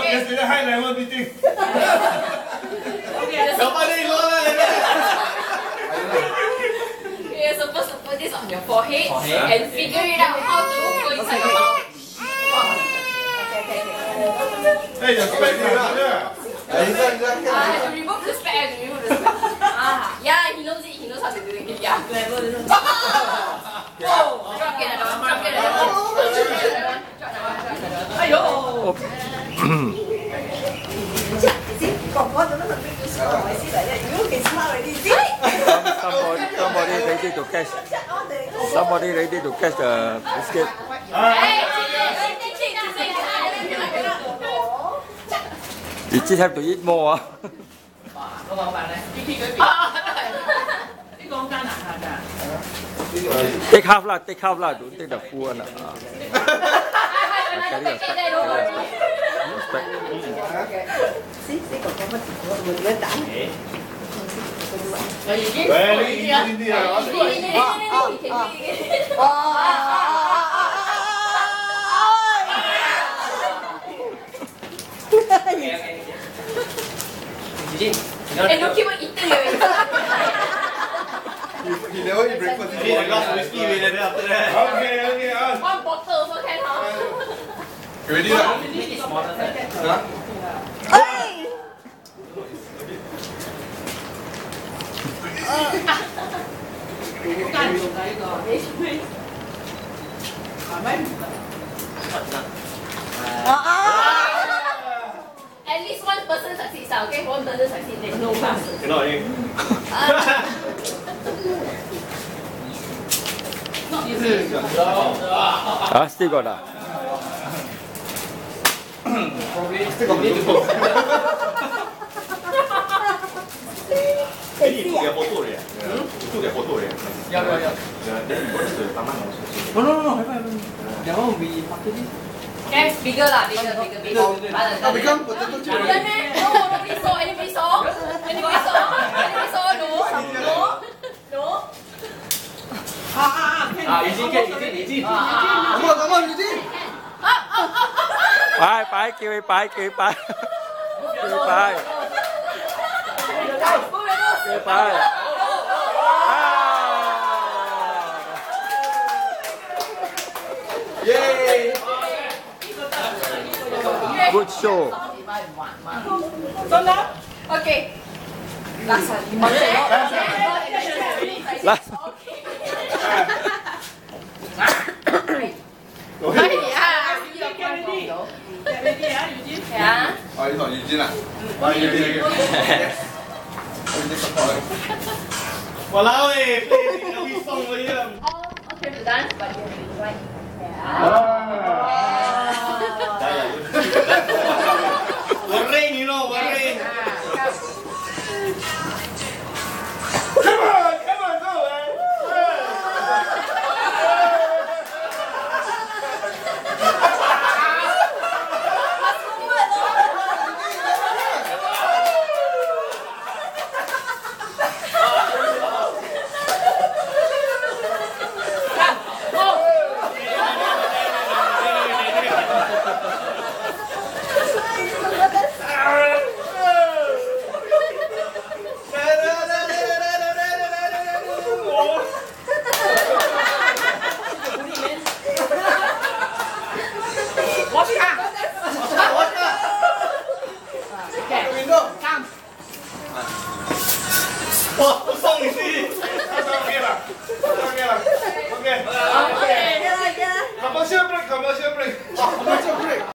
yesterday high level meeting. Okay, you're supposed to put this on your forehead and figure it out how to go inside your mouth. Hey, your spec here. To remove the spec, yeah, he knows it. He knows how to do it. Yeah. Oh, drop it another one. Drop it another one. Ayo. Somebody ready to catch the biscuit. You just have to eat more. Take half lah, take half lah. Don't take the full one lah. And don't keep on eating it. He never eat breakfast. He ate a glass of whiskey after that. Okay. One bottle also can. Ready lah? At least one person succeeds, okay? One person succeeds, there's no pass. Cannot, eh? Not easy. Still got that. Still got to go. Ini tu dia foto dia. Itu dia foto dia. Ya. Then you go to the taman also. No. That one we package it. Okay, bigger lah, bigger. Become potato chip. No, nobody saw. Anybody saw? No. Eugene. Come on, Eugene. Bye, kêu bye. Kêu bye. Yay! Good show. Okay. Last one. Last. Yeah. Oh, it's not Eugene lah. Eugene. Yes. Walao eh, play every song over here. All okay to dance, but you have to be right. Warring, you know, warring. Come on, go, man. Okay. Commercial break.